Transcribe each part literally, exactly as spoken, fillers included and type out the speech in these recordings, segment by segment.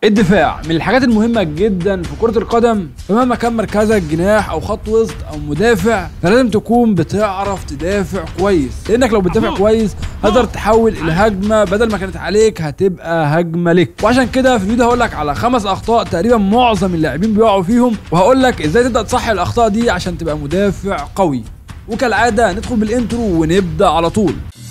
الدفاع من الحاجات المهمة جدا في كرة القدم، فمهما كان مركزك جناح او خط وسط او مدافع فلازم تكون بتعرف تدافع كويس، لانك لو بتدافع كويس هتقدر تحول الهجمة بدل ما كانت عليك هتبقى هجمة لك. وعشان كده في الفيديو هقول لك على خمس اخطاء تقريبا معظم اللاعبين بيقعوا فيهم، وهقول لك ازاي تبدأ تصحح الاخطاء دي عشان تبقى مدافع قوي. وكالعادة ندخل بالانترو ونبدأ على طول.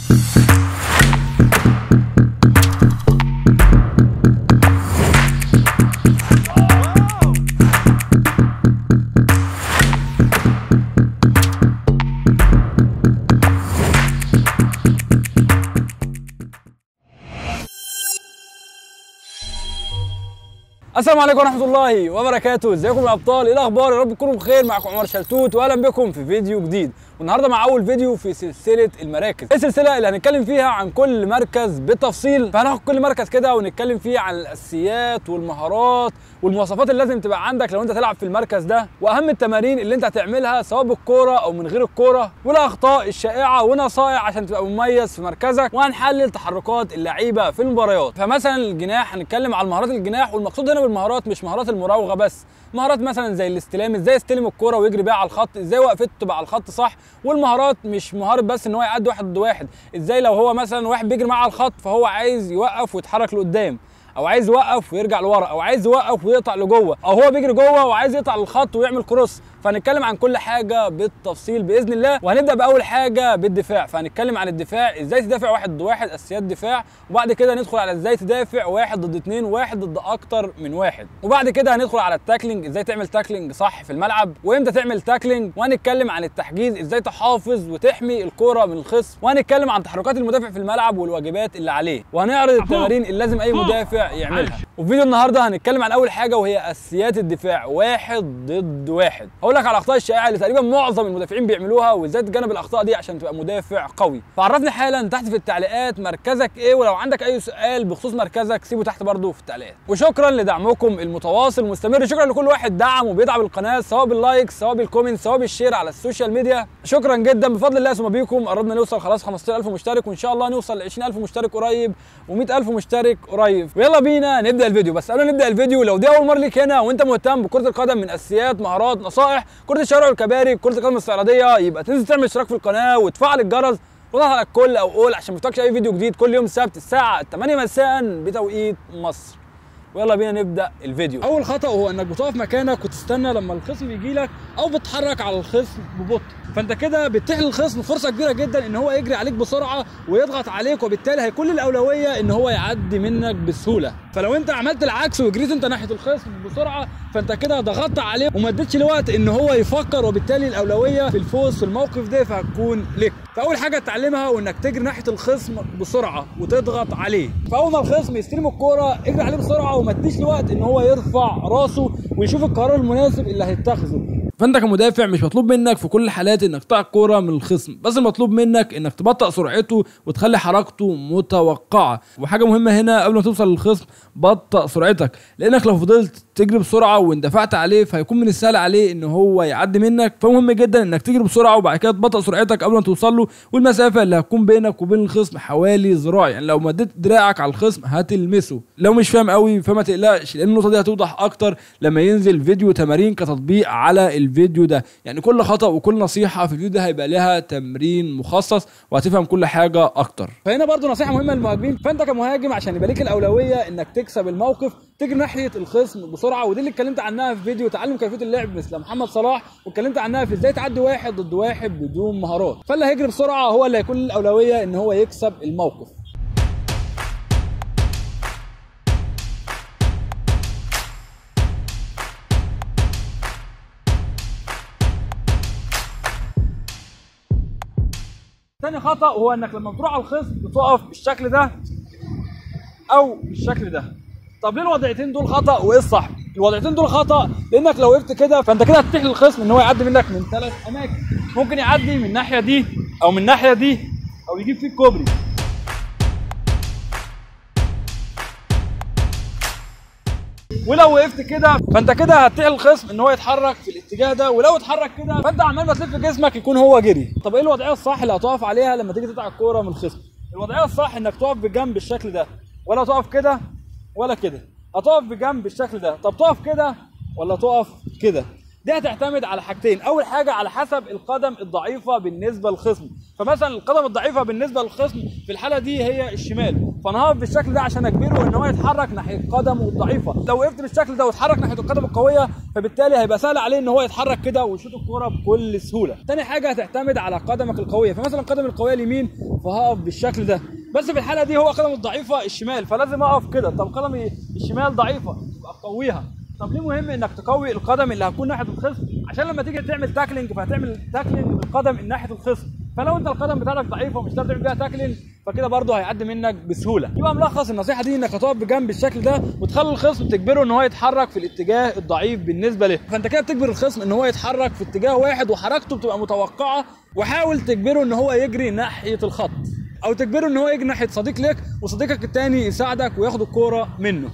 السلام عليكم ورحمة الله وبركاته، ازيكم يا ابطال؟ ايه الاخبار؟ يا رب تكونوا بخير. معكم عمر شلتوت واهلا بكم في فيديو جديد، والنهارده مع اول فيديو في سلسله المراكز. السلسله اللي هنتكلم فيها عن كل مركز بالتفصيل، فهناخد كل مركز كده ونتكلم فيه عن الاساسيات والمهارات والمواصفات اللي لازم تبقى عندك لو انت تلعب في المركز ده، واهم التمارين اللي انت هتعملها سواء بالكوره او من غير الكوره، والاخطاء الشائعه ونصائح عشان تبقى مميز في مركزك، وهنحلل تحركات اللعيبه في المباريات. فمثلا الجناح هنتكلم على مهارات الجناح، والمقصود هنا بالمهارات مش مهارات المراوغه بس، مهارات مثلا زي الاستلام، ازاي يستلم الكوره ويجري بيها على الخط، ازاي وقفته تبقى على الخط صح. والمهارات مش مهاره بس ان هو يعدي واحد ضد واحد، ازاي لو هو مثلا واحد بيجري معاه على الخط فهو عايز يوقف ويتحرك لقدام، او عايز يوقف ويرجع لورا، او عايز يوقف ويقطع لجوه، او هو بيجري جوه وعايز يقطع للخط ويعمل كروس. فهنتكلم عن كل حاجه بالتفصيل باذن الله، وهنبدا باول حاجه بالدفاع. فهنتكلم عن الدفاع، ازاي تدافع واحد ضد واحد، اساسيات دفاع، وبعد كده ندخل على ازاي تدافع واحد ضد اثنين، واحد ضد اكتر من واحد، وبعد كده هندخل على التاكلينج، ازاي تعمل تاكلينج صح في الملعب وامتى تعمل تاكلينج، وهنتكلم عن التحجيز، ازاي تحافظ وتحمي الكوره من الخصم، وهنتكلم عن تحركات المدافع في الملعب والواجبات اللي عليه، وهنعرض التمارين اللي لازم اي مدافع يعملها. وفي فيديو النهارده هنتكلم عن اول حاجه وهي اساسيات الدفاع واحد ضد واحد. هقول لك على الاخطاء الشائعه اللي تقريبا معظم المدافعين بيعملوها، وازاي تتجنب الاخطاء دي عشان تبقى مدافع قوي. فعرفني حالا تحت في التعليقات مركزك ايه، ولو عندك اي سؤال بخصوص مركزك سيبه تحت برضه في التعليقات. وشكرا لدعمكم المتواصل المستمر، شكرا لكل واحد دعم وبيدعم القناه سواء باللايك سواء بالكومنت سواء بالشير على السوشيال ميديا، شكرا جدا. بفضل الله ثم بيكم قربنا نوصل خلاص خمستاشر ألف مشترك، وان شاء الله نوصل ل عشرين ألف مشترك قريب ومئة ألف مشترك قريب. ويلا بينا نبدا الفيديو. بس قبل ما نبدا الفيديو، لو دي اول مره ليك هنا وانت مهتم بكره القدم من اساسيات مهارات نصائح كره الشوارع والكباري كره القدم الاستعراضيه، يبقى تنزل تعمل اشتراك في القناه وتفعل الجرس وتضغط على الكل او اول عشان ما يفوتكش اي فيديو جديد كل يوم سبت الساعه ثمانية مساء بتوقيت مصر. ويلا بينا نبدا الفيديو. اول خطا هو انك بتقف مكانك وتستنى لما الخصم يجي لك، او بتتحرك على الخصم ببطء، فانت كده بتتيح للخصم فرصه كبيره جدا ان هو يجري عليك بسرعه ويضغط عليك، وبالتالي هيكون الاولويه ان هو يعدي منك بسهوله. فلو انت عملت العكس وجريت انت ناحيه الخصم بسرعه فانت كده ضغطت عليه وما اديتش له وقت ان هو يفكر، وبالتالي الاولويه في الفوز في الموقف ده فهتكون لك. فاول حاجه تتعلمها وانك تجري ناحيه الخصم بسرعه وتضغط عليه. فاول ما الخصم يستلم الكوره اجري عليه بسرعه وما تديش له وقت ان هو يرفع راسه ويشوف القرار المناسب اللي هيتخذه. فانت كمدافع مش مطلوب منك في كل الحالات انك تقطع الكوره من الخصم، بس المطلوب منك انك تبطئ سرعته وتخلي حركته متوقعه. وحاجه مهمه هنا قبل ما توصل للخصم، بطئ سرعتك، لانك لو فضلت تجري بسرعه واندفعت عليه فهيكون من السهل عليه ان هو يعدي منك. فمهم جدا انك تجري بسرعه وبعد كده تبطئ سرعتك قبل ما توصل له، والمسافه اللي هتكون بينك وبين الخصم حوالي ذراع، يعني لو مديت دراعك على الخصم هتلمسه. لو مش فاهم قوي فما تقلقش، لان النقطه دي هتوضح اكتر لما ينزل فيديو تمارين كتطبيق على الفيديو ده. يعني كل خطأ وكل نصيحه في الفيديو ده هيبقى لها تمرين مخصص وهتفهم كل حاجه اكتر. فهنا برضو نصيحه مهمه للمهاجمين، فانت كمهاجم عشان يبقى ليك الاولويه انك تكسب الموقف تجري ناحيه الخصم بسرعه، ودي اللي اتكلمت عنها في فيديو تعلم كيفيه اللعب مثل محمد صلاح، واتكلمت عنها في ازاي تعدي واحد ضد واحد بدون مهارات. فاللي هيجري بسرعه هو اللي هيكون الاولويه ان هو يكسب الموقف. تاني خطأ هو انك لما بتروح على الخصم بتقف بالشكل ده او بالشكل ده. طب ليه الوضعيتين دول خطأ وايه الصح؟ الوضعيتين دول خطأ لانك لو وقفت كده فانت كده هتتيح للخصم ان هو يعدي منك من ثلاث اماكن، ممكن يعدي من الناحيه دي او من الناحيه دي او يجيب فيك كوبري. ولو وقفت كده فانت كده هتتيح للخصم ان هو يتحرك في الاتجاه ده، ولو اتحرك كده فانت عمال ما تلف جسمك يكون هو جري. طب ايه الوضعيه الصح اللي هتقف عليها لما تيجي تقطع الكوره من الخصم؟ الوضعيه الصح انك تقف بجنب بالشكل ده، ولا تقف كده ولا كده، هتقف بجنب بالشكل ده. طب تقف كده ولا تقف كده؟ دي هتعتمد على حاجتين. اول حاجه على حسب القدم الضعيفه بالنسبه للخصم. فمثلا القدم الضعيفه بالنسبه للخصم في الحاله دي هي الشمال، فانا هقف بالشكل ده عشان اجبره ان هو يتحرك ناحيه قدمه الضعيفه. لو وقفت بالشكل ده واتحرك ناحيه القدم القويه فبالتالي هيبقى سهل عليه ان هو يتحرك كده ويشوط الكوره بكل سهوله. تاني حاجه هتعتمد على قدمك القويه، فمثلا قدم القويه اليمين فهقف بالشكل ده، بس في الحاله دي هو قدمه الضعيفه الشمال فلازم اقف كده. طب قدمي الشمال ضعيفه يبقى اقويها. طب ليه مهم انك تقوي القدم اللي هتكون ناحيه الخصم؟ عشان لما تيجي تعمل تاكلينج فهتعمل تاكلينج بالقدم ناحيه الخصم، فلو انت القدم بتاعتك ضعيفه ومش هتعرف تعمل بيها تاكلينج فكده برضه هيعدي منك بسهوله. يبقى ملخص النصيحه دي انك هتقف بجنب بالشكل ده وتخلي الخصم تجبره ان هو يتحرك في الاتجاه الضعيف بالنسبه له، فانت كده بتجبر الخصم ان هو يتحرك في اتجاه واحد وحركته بتبقى متوقعه، وحاول تجبره ان هو يجري ناحيه الخط او تجبره ان هو يجري ناحيه صديق لك وصديقك الثاني يساعدك وياخد الكوره منه.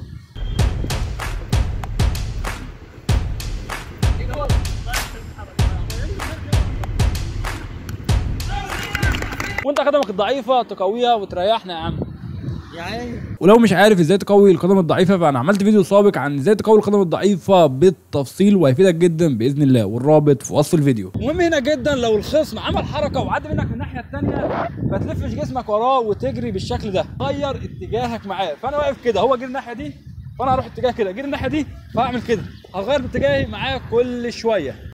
وانت قدمك الضعيفه تقويها وتريحنا يا عم. يعني ولو مش عارف ازاي تقوي القدم الضعيفه فانا عملت فيديو سابق عن ازاي تقوي القدم الضعيفه بالتفصيل وهيفيدك جدا باذن الله، والرابط في وصف الفيديو. مهم هنا جدا لو الخصم عمل حركه وعدى منك من الناحيه الثانيه ما تلفش جسمك وراه وتجري بالشكل ده، غير اتجاهك معاه. فانا واقف كده هو جري الناحيه دي فانا هروح اتجاه كده، جري الناحيه دي فهعمل كده، هغير باتجاهي معاه كل شويه.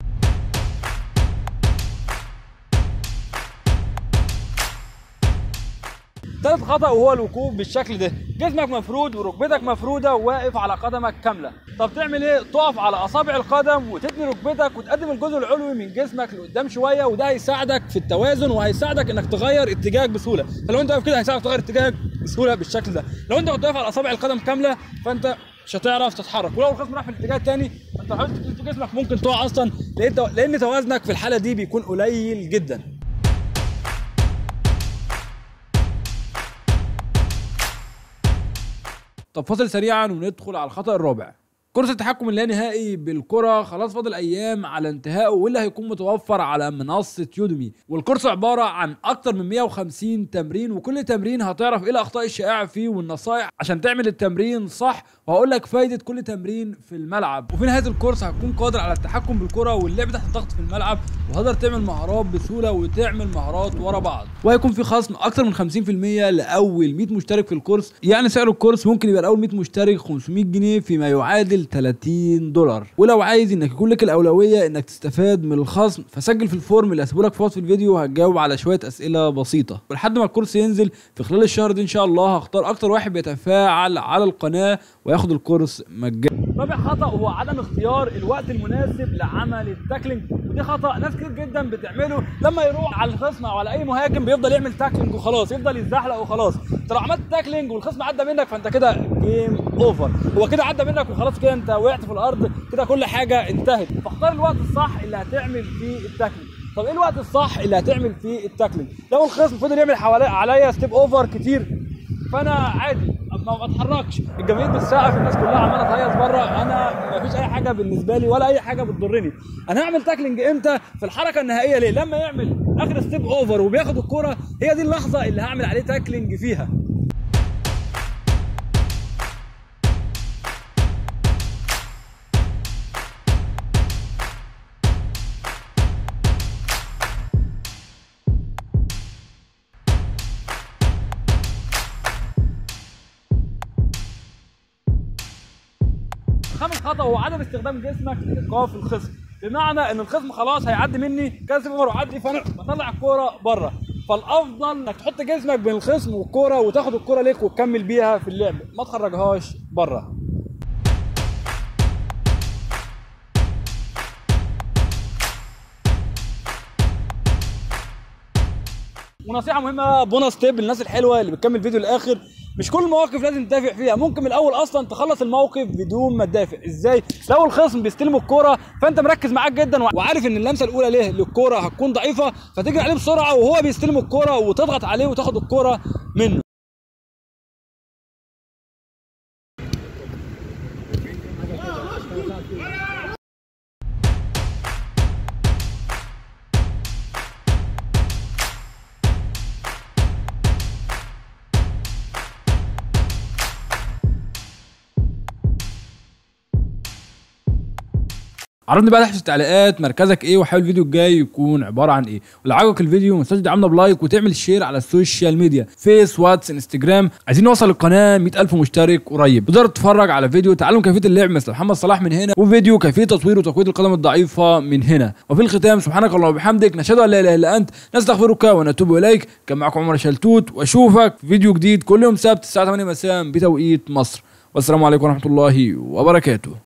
ثالث خطأ وهو الوقوف بالشكل ده، جسمك مفرود وركبتك مفروده وواقف على قدمك كامله. طب تعمل ايه؟ تقف على اصابع القدم وتتني ركبتك وتقدم الجزء العلوي من جسمك لقدام شويه، وده هيساعدك في التوازن وهيساعدك انك تغير اتجاهك بسهوله. فلو انت واقف كده هيساعدك تغير اتجاهك بسهوله بالشكل ده. لو انت كنت واقف على اصابع القدم كامله فانت مش هتعرف تتحرك، ولو الخصم راح في الاتجاه الثاني فانت حاولت تلف جسمك ممكن تقع اصلا لان توازنك في الحاله دي بيكون قليل جدا. طب فاصل سريعا وندخل على الخطأ الرابع. كورس التحكم اللانهائي بالكرة خلاص فاضل ايام على انتهائه، واللي هيكون متوفر على منصة يوديمي، والكورس عبارة عن اكتر من مية وخمسين تمرين، وكل تمرين هتعرف ايه الاخطاء الشائعة فيه والنصائح عشان تعمل التمرين صح، وهقول لك فايدة كل تمرين في الملعب. وفي نهاية الكورس هتكون قادر على التحكم بالكرة واللعب تحت الضغط في الملعب، وهتقدر تعمل مهارات بسهولة وتعمل مهارات ورا بعض. وهيكون في خصم اكتر من خمسين في المية لاول مية مشترك في الكورس، يعني سعر الكورس ممكن يبقى لاول مية مشترك خمسمية جنيه فيما يعادل ثلاثين دولار. ولو عايز انك يكون لك الاولويه انك تستفاد من الخصم فسجل في الفورم اللي هسيبه لك في وصف الفيديو، وهتجاوب على شويه اسئله بسيطه، ولحد ما الكورس ينزل في خلال الشهر ده ان شاء الله هختار اكتر واحد بيتفاعل على القناه وياخد الكورس مجانا. رابع خطأ هو عدم اختيار الوقت المناسب لعمل التاكلينج، ودي خطأ ناس كتير جدا بتعمله لما يروح على الخصم او على اي مهاجم بيفضل يعمل تاكلينج وخلاص، يفضل يتزحلق وخلاص. انت لو عملت تاكلينج والخصم عدى منك فانت كده جيم اوفر، هو كده عدى منك وخلاص كده انت وقعت في الارض كده كل حاجه انتهت. فاختار الوقت الصح اللي هتعمل فيه التاكلينج. طب ايه الوقت الصح اللي هتعمل فيه التاكلينج؟ لو الخصم فضل يعمل حوالي عليا ستيب اوفر كتير فانا عادي ما اتحركش، الجماهير بتسقف، الناس كلها عماله تهيص بره، انا ما فيش اي حاجه بالنسبه لي ولا اي حاجه بتضرني. انا هعمل تاكلينج امتى؟ في الحركه النهائيه. ليه؟ لما يعمل اخر ستيب اوفر وبياخد الكوره، هي دي اللحظه اللي هعمل عليه تاكلينج فيها. خامس خطأ هو عدم استخدام جسمك لايقاف الخصم، بمعنى ان الخصم خلاص هيعدي مني كاس اوفر وعدي فانا بطلع الكوره بره، فالافضل انك تحط جسمك بين الخصم والكوره وتاخد الكوره ليك وتكمل بيها في اللعب، ما تخرجهاش بره. ونصيحه مهمه بونص تيب للناس الحلوه اللي بتكمل الفيديو للاخر، مش كل المواقف لازم تدافع فيها، ممكن من الاول اصلا تخلص الموقف بدون ما تدافع. ازاي؟ لو الخصم بيستلم الكوره فانت مركز معاك جدا وعارف ان اللمسه الاولى ليه للكوره هتكون ضعيفه، فتجري عليه بسرعه وهو بيستلم الكوره وتضغط عليه وتاخد الكوره منه. عرفني بقى تحت في التعليقات مركزك ايه، وحاول الفيديو الجاي يكون عباره عن ايه. ولو عجبك الفيديو ما تنساش تدعمنا بلايك وتعمل شير على السوشيال ميديا، فيس، واتس، انستجرام. عايزين نوصل القناه مئة ألف مشترك قريب. تقدر تتفرج على فيديو تعلم كيفيه اللعب مثل محمد صلاح من هنا، وفيديو كيفيه تصوير وتقويض القدم الضعيفه من هنا. وفي الختام سبحانك اللهم وبحمدك نشهد ان لا اله الا انت نستغفرك ونتوب اليك. كان معكم عمر شلتوت، واشوفك في فيديو جديد كل يوم سبت الساعه ثمانية مساء بتوقيت مصر. والسلام عليكم ورحمه الله وبركاته.